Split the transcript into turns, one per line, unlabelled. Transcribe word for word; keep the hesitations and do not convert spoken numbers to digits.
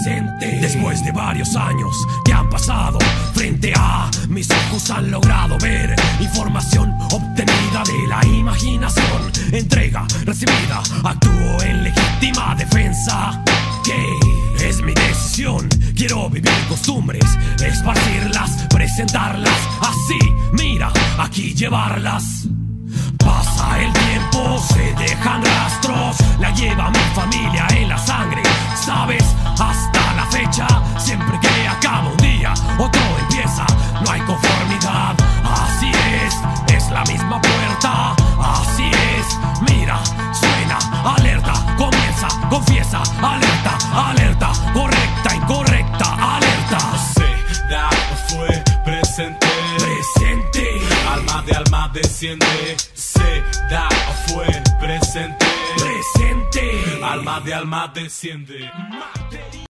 presente. Después de varios años que han pasado, frente a mis ojos han logrado ver información obtenida de la imaginación. Entrega recibida, actúo en legítima defensa. Que es mi decisión, quiero vivir costumbres, esparcirlas, presentarlas así, mira, aquí llevarlas. Pasa el tiempo, se dejan rastros, la lleva mi familia en la sangre, ¿sabes? Hasta la fecha, siempre que acaba un día, otro empieza, no hay conformidad. Así es, es la misma puerta, así es, mira, suena, alerta, comienza, confiesa, alerta, alerta, correcta, incorrecta, alerta.
Se da, fue, presente,
presente,
alma de alma desciende. Se da, fue, presente,
presente,
alma de alma desciende.